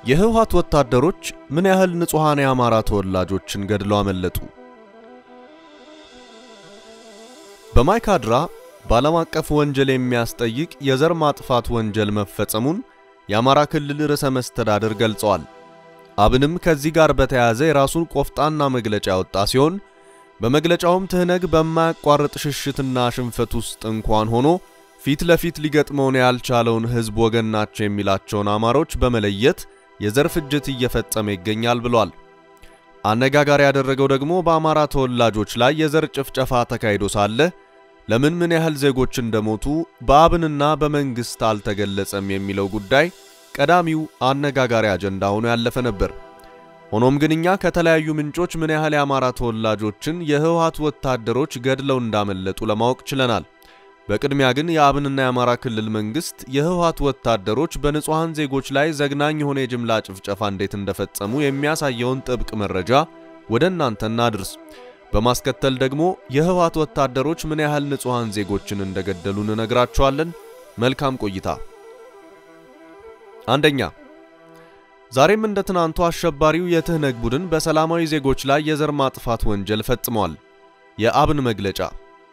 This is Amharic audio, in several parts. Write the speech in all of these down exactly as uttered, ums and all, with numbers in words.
የህወሓት ወታደሮች ምን ያህል ንጹሃን የአማራ ተወላጆችን ገድለው አመለጡ? በማይካድራ ባለም አቀፍ ወንጀል የሚያስጠይቅ የዘር ማጥፋት ወንጀል መፈጸሙን የአማራ ክልል ርዕሰ መስተዳድር ገልጸዋል። አብንም ከዚህ ጋር በተያያዘ የራሱን ቆፍጣና መግለጫ ያወጣ ሲሆን በመግለጫውም ትህነግ በማያቋርጥ ሽሽትና ሽንፈት ውስጥ እንኳን ሆኖ ፊት ለፊት ሊገጥመውን ያልቻለውን ህዝብ ወገን ናቸው የሚላቸውን አማሮች በመለየት የዘር ፍጅት እየፈጸመ ይገኛል ብሏል። አነጋጋሪ ያደረገው ደግሞ በአማራ ተወላጆች ላይ የዘር ጭፍጨፋ ተካሂዶ ሳለ ለምን ምን ያህል ዜጎች እንደሞቱ በአብንና በመንግስት አልተገለጸም የሚለው ጉዳይ ቀዳሚው አነጋጋሪ አጀንዳ ሆኖ ያለፈ ነበር። ሆኖም ግን እኛ ከተለያዩ ምንጮች ምን ያህል የአማራ ተወላጆችን የህወሓት ወታደሮች ገድለው እንዳመለጡ ለማወቅ ችለናል። በቅድሚያ ግን የአብንና የአማራ ክልል መንግስት የህወሓት ወታደሮች በንጹሃን ዜጎች ላይ ዘግናኝ የሆነ የጅምላ ጭፍጨፋ እንዴት እንደፈጸሙ የሚያሳየውን ጥብቅ መረጃ ወደ እናንተ እናድርስ። በማስከተል ደግሞ የህወሓት ወታደሮች ምን ያህል ንጹሃን ዜጎችን እንደገደሉ እንነግራችኋለን። መልካም ቆይታ። አንደኛ፣ ዛሬም እንደ ትናንቱ አሸባሪው የትህነግ ቡድን በሰላማዊ ዜጎች ላይ የዘር ማጥፋት ወንጀል ፈጽሟል። የአብን መግለጫ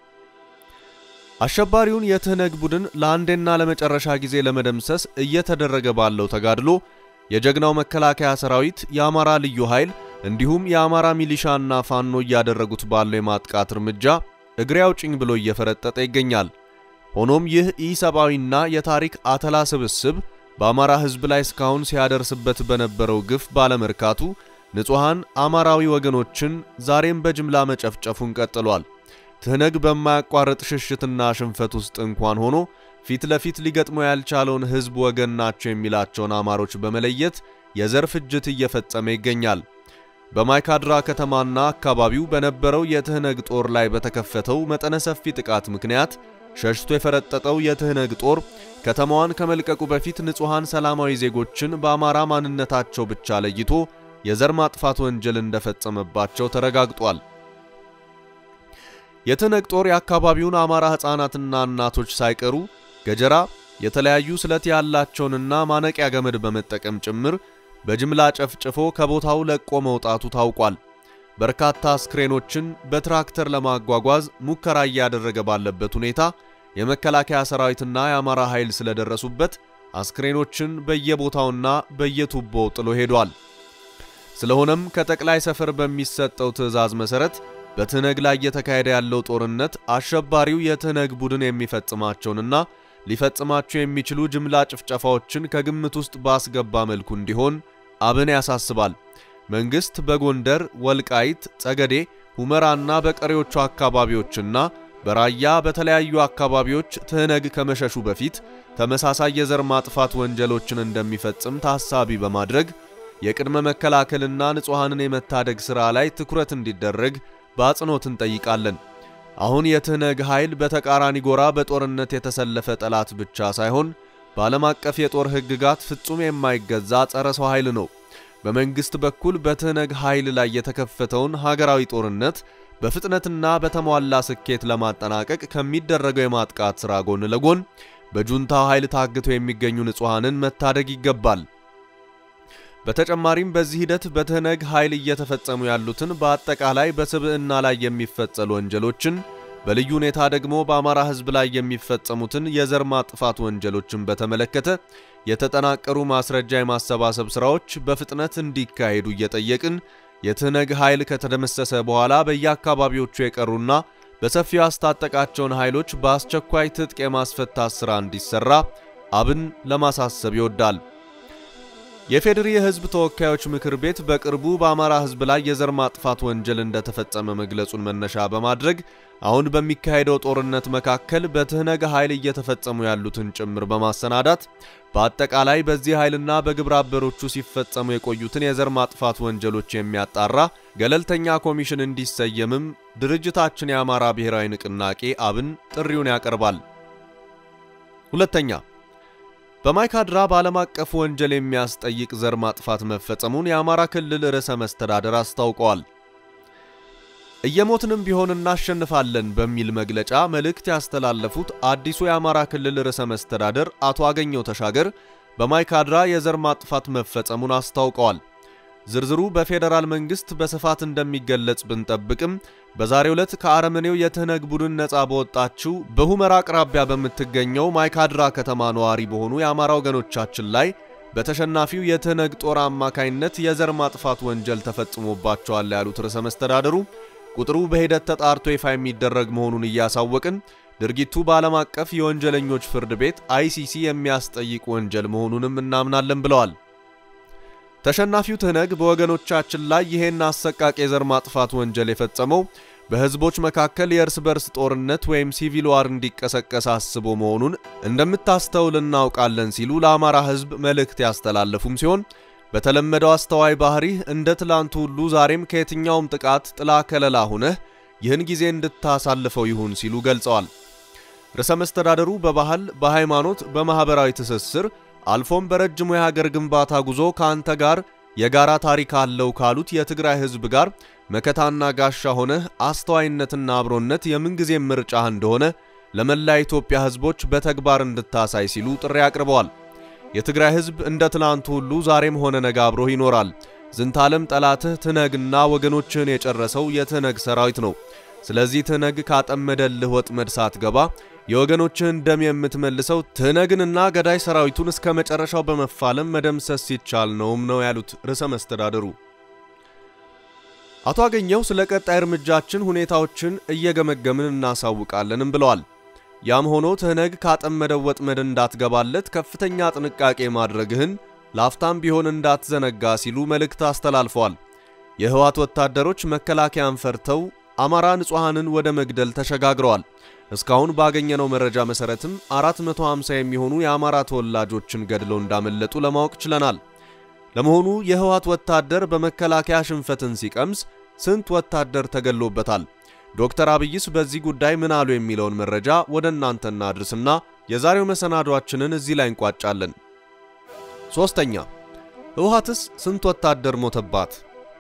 አሸባሪውን የትህነግ ቡድን ለአንዴና ለመጨረሻ ጊዜ ለመደምሰስ እየተደረገ ባለው ተጋድሎ የጀግናው መከላከያ ሰራዊት፣ የአማራ ልዩ ኃይል እንዲሁም የአማራ ሚሊሻና ፋኖ እያደረጉት ባለው የማጥቃት እርምጃ እግሬ አውጭኝ ብሎ እየፈረጠጠ ይገኛል። ሆኖም ይህ ኢሰብአዊና የታሪክ አተላ ስብስብ በአማራ ህዝብ ላይ እስካሁን ሲያደርስበት በነበረው ግፍ ባለመርካቱ ንጹሃን አማራዊ ወገኖችን ዛሬም በጅምላ መጨፍጨፉን ቀጥሏል። ትህነግ በማያቋርጥ ሽሽትና ሽንፈት ውስጥ እንኳን ሆኖ ፊት ለፊት ሊገጥመው ያልቻለውን ህዝብ ወገን ናቸው የሚላቸውን አማሮች በመለየት የዘር ፍጅት እየፈጸመ ይገኛል። በማይካድራ ከተማና አካባቢው በነበረው የትህነግ ጦር ላይ በተከፈተው መጠነ ሰፊ ጥቃት ምክንያት ሸሽቶ የፈረጠጠው የትህነግ ጦር ከተማዋን ከመልቀቁ በፊት ንጹሃን ሰላማዊ ዜጎችን በአማራ ማንነታቸው ብቻ ለይቶ የዘር ማጥፋት ወንጀል እንደፈጸመባቸው ተረጋግጧል። የትህነግ ጦር የአካባቢውን አማራ ህፃናትና እናቶች ሳይቀሩ ገጀራ፣ የተለያዩ ስለት ያላቸውንና ማነቂያ ገመድ በመጠቀም ጭምር በጅምላ ጨፍጭፎ ከቦታው ለቆ መውጣቱ ታውቋል። በርካታ አስክሬኖችን በትራክተር ለማጓጓዝ ሙከራ እያደረገ ባለበት ሁኔታ የመከላከያ ሰራዊትና የአማራ ኃይል ስለደረሱበት አስክሬኖችን በየቦታውና በየቱቦው ጥሎ ሄዷል። ስለሆነም ከጠቅላይ ሰፈር በሚሰጠው ትዕዛዝ መሰረት በትህነግ ላይ እየተካሄደ ያለው ጦርነት አሸባሪው የትህነግ ቡድን የሚፈጽማቸውንና ሊፈጽማቸው የሚችሉ ጅምላ ጭፍጨፋዎችን ከግምት ውስጥ ባስገባ መልኩ እንዲሆን አብን ያሳስባል። መንግስት በጎንደር፣ ወልቃይት፣ ጸገዴ፣ ሁመራና በቀሪዎቹ አካባቢዎችና በራያ በተለያዩ አካባቢዎች ትህነግ ከመሸሹ በፊት ተመሳሳይ የዘር ማጥፋት ወንጀሎችን እንደሚፈጽም ታሳቢ በማድረግ የቅድመ መከላከልና ንጹሃንን የመታደግ ሥራ ላይ ትኩረት እንዲደረግ በአጽንኦት እንጠይቃለን። አሁን የትህነግ ኃይል በተቃራኒ ጎራ በጦርነት የተሰለፈ ጠላት ብቻ ሳይሆን በዓለም አቀፍ የጦር ህግጋት ፍጹም የማይገዛ ጸረ ሰው ኃይል ነው። በመንግስት በኩል በትህነግ ኃይል ላይ የተከፈተውን ሀገራዊ ጦርነት በፍጥነትና በተሟላ ስኬት ለማጠናቀቅ ከሚደረገው የማጥቃት ሥራ ጎን ለጎን በጁንታው ኃይል ታግተው የሚገኙ ንጹሃንን መታደግ ይገባል። በተጨማሪም በዚህ ሂደት በትህነግ ኃይል እየተፈጸሙ ያሉትን በአጠቃላይ በስብዕና ላይ የሚፈጸሉ ወንጀሎችን በልዩ ሁኔታ ደግሞ በአማራ ህዝብ ላይ የሚፈጸሙትን የዘር ማጥፋት ወንጀሎችን በተመለከተ የተጠናቀሩ ማስረጃ የማሰባሰብ ሥራዎች በፍጥነት እንዲካሄዱ እየጠየቅን የትህነግ ኃይል ከተደመሰሰ በኋላ በየአካባቢዎቹ የቀሩና በሰፊው ያስታጠቃቸውን ኃይሎች በአስቸኳይ ትጥቅ የማስፈታት ሥራ እንዲሰራ አብን ለማሳሰብ ይወዳል። የፌዴሪ የህዝብ ተወካዮች ምክር ቤት በቅርቡ በአማራ ህዝብ ላይ የዘር ማጥፋት ወንጀል እንደተፈጸመ መግለጹን መነሻ በማድረግ አሁን በሚካሄደው ጦርነት መካከል በትህነግ ኃይል እየተፈጸሙ ያሉትን ጭምር በማሰናዳት በአጠቃላይ በዚህ ኃይልና በግብረ አበሮቹ ሲፈጸሙ የቆዩትን የዘር ማጥፋት ወንጀሎች የሚያጣራ ገለልተኛ ኮሚሽን እንዲሰየምም ድርጅታችን የአማራ ብሔራዊ ንቅናቄ አብን ጥሪውን ያቀርባል። ሁለተኛ፣ በማይካድራ ባለም አቀፍ ወንጀል የሚያስጠይቅ ዘር ማጥፋት መፈጸሙን የአማራ ክልል ርዕሰ መስተዳድር አስታውቀዋል። እየሞትንም ቢሆን እናሸንፋለን በሚል መግለጫ መልእክት ያስተላለፉት አዲሱ የአማራ ክልል ርዕሰ መስተዳድር አቶ አገኘው ተሻገር በማይካድራ የዘር ማጥፋት መፈጸሙን አስታውቀዋል። ዝርዝሩ በፌደራል መንግስት በስፋት እንደሚገለጽ ብንጠብቅም በዛሬው ዕለት ከአረመኔው የትህነግ ቡድን ነፃ በወጣችው በሁመራ አቅራቢያ በምትገኘው ማይካድራ ከተማ ነዋሪ በሆኑ የአማራ ወገኖቻችን ላይ በተሸናፊው የትህነግ ጦር አማካይነት የዘር ማጥፋት ወንጀል ተፈጽሞባቸዋል ያሉት ርዕሰ መስተዳድሩ ቁጥሩ በሂደት ተጣርቶ ይፋ የሚደረግ መሆኑን እያሳወቅን ድርጊቱ በዓለም አቀፍ የወንጀለኞች ፍርድ ቤት አይ ሲ ሲ የሚያስጠይቅ ወንጀል መሆኑንም እናምናለን ብለዋል። ተሸናፊው ትህነግ በወገኖቻችን ላይ ይሄን አሰቃቂ የዘር ማጥፋት ወንጀል የፈጸመው በህዝቦች መካከል የእርስ በርስ ጦርነት ወይም ሲቪል ዋር እንዲቀሰቀስ አስቦ መሆኑን እንደምታስተውል እናውቃለን ሲሉ ለአማራ ህዝብ መልእክት ያስተላለፉም ሲሆን በተለመደው አስተዋይ ባህሪ እንደ ትላንቱ ሁሉ ዛሬም ከየትኛውም ጥቃት ጥላ ከለላ ሆነህ ይህን ጊዜ እንድታሳልፈው ይሁን ሲሉ ገልጸዋል። ርዕሰ መስተዳድሩ በባህል፣ በሃይማኖት፣ በማህበራዊ ትስስር አልፎም በረጅሙ የሀገር ግንባታ ጉዞ ካንተ ጋር የጋራ ታሪክ አለው ካሉት የትግራይ ህዝብ ጋር መከታና ጋሻ ሆነህ አስተዋይነትና አብሮነት የምንጊዜ ምርጫህ እንደሆነ ለመላ ኢትዮጵያ ህዝቦች በተግባር እንድታሳይ ሲሉ ጥሪ አቅርበዋል። የትግራይ ህዝብ እንደ ትናንቱ ሁሉ ዛሬም ሆነ ነገ አብሮህ ይኖራል። ዝንታለም ጠላትህ ትህነግና ወገኖችህን የጨረሰው የትህነግ ሰራዊት ነው። ስለዚህ ትህነግ ካጠመደልህ ወጥመድ ሳትገባ የወገኖችህን ደም የምትመልሰው ትህነግንና ገዳይ ሰራዊቱን እስከ መጨረሻው በመፋለም መደምሰስ ሲቻል ነውም ነው ያሉት ርዕሰ መስተዳድሩ። አቶ አገኘው ስለ ቀጣይ እርምጃችን ሁኔታዎችን እየገመገምን እናሳውቃለንም ብለዋል። ያም ሆኖ ትህነግ ካጠመደው ወጥመድ እንዳትገባለት ከፍተኛ ጥንቃቄ ማድረግህን ላፍታም ቢሆን እንዳትዘነጋ ሲሉ መልእክት አስተላልፈዋል። የህወሓት ወታደሮች መከላከያን ፈርተው አማራ ንጹሃንን ወደ መግደል ተሸጋግረዋል። እስካሁን ባገኘነው መረጃ መሰረትም አራት መቶ ሃምሳ የሚሆኑ የአማራ ተወላጆችን ገድለው እንዳመለጡ ለማወቅ ችለናል። ለመሆኑ የህወሓት ወታደር በመከላከያ ሽንፈትን ሲቀምስ ስንት ወታደር ተገሎበታል? ዶክተር አብይስ በዚህ ጉዳይ ምን አሉ የሚለውን መረጃ ወደ እናንተ እናድርስና የዛሬው መሰናዷችንን እዚህ ላይ እንቋጫለን። ሶስተኛ ህወሓትስ ስንት ወታደር ሞተባት?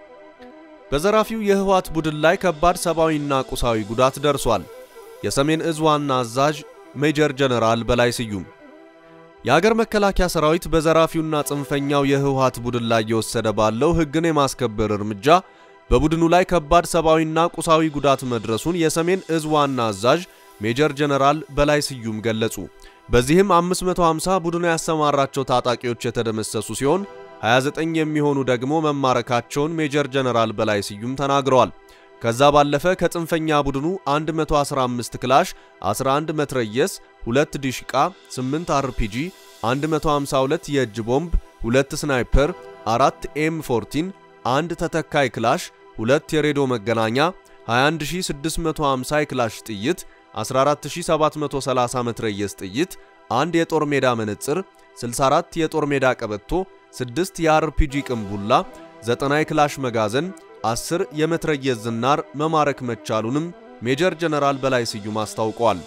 በዘራፊው የህወሓት ቡድን ላይ ከባድ ሰብአዊና ቁሳዊ ጉዳት ደርሷል። የሰሜን እዝ ዋና አዛዥ ሜጀር ጀነራል በላይ ስዩም የሀገር መከላከያ ሰራዊት በዘራፊውና ጽንፈኛው የህወሓት ቡድን ላይ የወሰደ ባለው ህግን የማስከበር እርምጃ በቡድኑ ላይ ከባድ ሰብአዊና ቁሳዊ ጉዳት መድረሱን የሰሜን እዝ ዋና አዛዥ ሜጀር ጀነራል በላይ ስዩም ገለጹ። በዚህም አምስት መቶ ሃምሳ ቡድኑ ያሰማራቸው ታጣቂዎች የተደመሰሱ ሲሆን ሃያ ዘጠኝ የሚሆኑ ደግሞ መማረካቸውን ሜጀር ጀነራል በላይ ስዩም ተናግረዋል። ከዛ ባለፈ ከጽንፈኛ ቡድኑ አንድ መቶ አስራ አምስት ክላሽ፣ አስራ አንድ መትረየስ፣ ሁለት ዲሽቃ፣ ስምንት አርፒጂ፣ አንድ መቶ ሃምሳ ሁለት የእጅ ቦምብ፣ ሁለት ስናይፐር፣ አራት ኤም ፎርቲን፣ አንድ ተተካይ ክላሽ፣ ሁለት የሬዲዮ መገናኛ፣ ሃያ አንድ ሺህ ስድስት መቶ ሃምሳ ክላሽ ጥይት፣ አስራ አራት ሺህ ሰባት መቶ ሰላሳ መትረየስ ጥይት፣ አንድ የጦር ሜዳ መነጽር፣ ስልሳ አራት የጦር ሜዳ ቀበቶ፣ ስድስት የአርፒጂ ቅንቡላ፣ ዘጠና ክላሽ መጋዘን፣ አስር የመትረየስ ዝናር መማረክ መቻሉንም ሜጀር ጀነራል በላይ ስዩም አስታውቀዋል።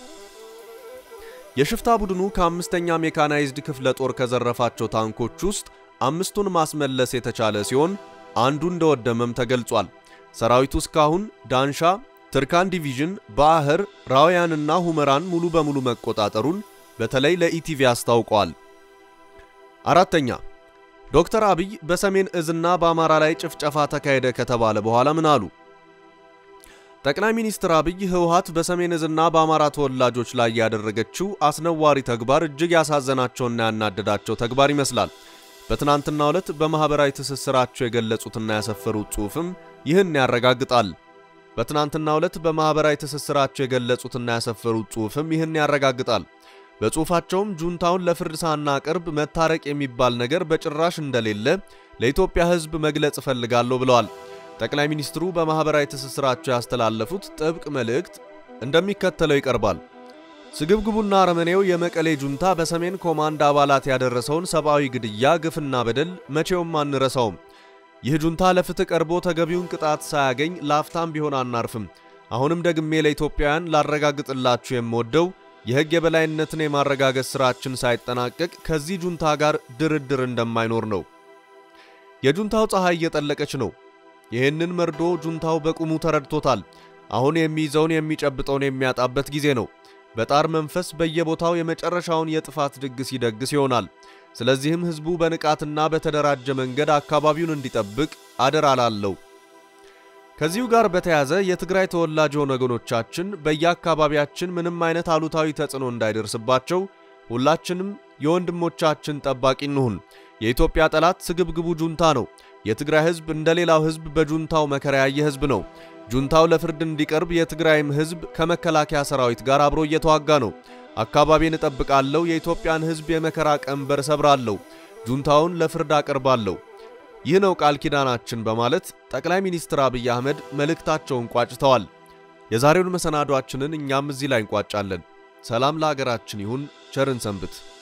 የሽፍታ ቡድኑ ከአምስተኛ ሜካናይዝድ ክፍለ ጦር ከዘረፋቸው ታንኮች ውስጥ አምስቱን ማስመለስ የተቻለ ሲሆን አንዱ እንደወደመም ተገልጿል። ሰራዊቱ እስካሁን ዳንሻ፣ ትርካን ዲቪዥን፣ ባህር፣ ራውያንና ሁመራን ሙሉ በሙሉ መቆጣጠሩን በተለይ ለኢቲቪ አስታውቀዋል። አራተኛ ዶክተር አብይ በሰሜን እዝና በአማራ ላይ ጭፍጨፋ ተካሄደ ከተባለ በኋላ ምን አሉ? ጠቅላይ ሚኒስትር አብይ ህወሓት በሰሜን እዝና በአማራ ተወላጆች ላይ ያደረገችው አስነዋሪ ተግባር እጅግ ያሳዘናቸውና ያናደዳቸው ተግባር ይመስላል። በትናንትናው ዕለት በማህበራዊ ትስስራቸው የገለጹትና ያሰፈሩት ጽሑፍም ይህን ያረጋግጣል። በትናንትናው ዕለት በማህበራዊ ትስስራቸው የገለጹትና ያሰፈሩት ጽሑፍም ይህን ያረጋግጣል። በጽሑፋቸውም ጁንታውን ለፍርድ ሳናቀርብ መታረቅ የሚባል ነገር በጭራሽ እንደሌለ ለኢትዮጵያ ህዝብ መግለጽ ፈልጋለሁ ብለዋል። ጠቅላይ ሚኒስትሩ በማህበራዊ ትስስራቸው ያስተላለፉት ጥብቅ መልእክት እንደሚከተለው ይቀርባል። ስግብግቡና አረመኔው የመቀሌ ጁንታ በሰሜን ኮማንድ አባላት ያደረሰውን ሰብአዊ ግድያ፣ ግፍና በደል መቼውም አንረሳውም። ይህ ጁንታ ለፍትህ ቀርቦ ተገቢውን ቅጣት ሳያገኝ ላፍታም ቢሆን አናርፍም። አሁንም ደግሜ ለኢትዮጵያውያን ላረጋግጥላችሁ የምወደው የህግ የበላይነትን የማረጋገጥ ስራችን ሳይጠናቀቅ ከዚህ ጁንታ ጋር ድርድር እንደማይኖር ነው። የጁንታው ፀሐይ እየጠለቀች ነው። ይህንን መርዶ ጁንታው በቁሙ ተረድቶታል። አሁን የሚይዘውን የሚጨብጠውን የሚያጣበት ጊዜ ነው። በጣር መንፈስ በየቦታው የመጨረሻውን የጥፋት ድግስ ይደግስ ይሆናል። ስለዚህም ህዝቡ በንቃትና በተደራጀ መንገድ አካባቢውን እንዲጠብቅ አደራ ላለው። ከዚሁ ጋር በተያያዘ የትግራይ ተወላጅ ወገኖቻችን በየአካባቢያችን ምንም አይነት አሉታዊ ተጽዕኖ እንዳይደርስባቸው ሁላችንም የወንድሞቻችን ጠባቂ እንሁን። የኢትዮጵያ ጠላት ስግብግቡ ጁንታ ነው። የትግራይ ህዝብ እንደሌላው ህዝብ በጁንታው መከራ ያየ ህዝብ ነው። ጁንታው ለፍርድ እንዲቀርብ የትግራይም ህዝብ ከመከላከያ ሰራዊት ጋር አብሮ እየተዋጋ ነው። አካባቢን እጠብቃለሁ፣ የኢትዮጵያን ህዝብ የመከራ ቀንበር ሰብራለሁ፣ ጁንታውን ለፍርድ አቀርባለሁ። ይህ ነው ቃል ኪዳናችን በማለት ጠቅላይ ሚኒስትር አብይ አህመድ መልእክታቸውን ቋጭተዋል። የዛሬውን መሰናዷችንን እኛም እዚህ ላይ እንቋጫለን። ሰላም ለሀገራችን ይሁን። ቸርን ሰንብት።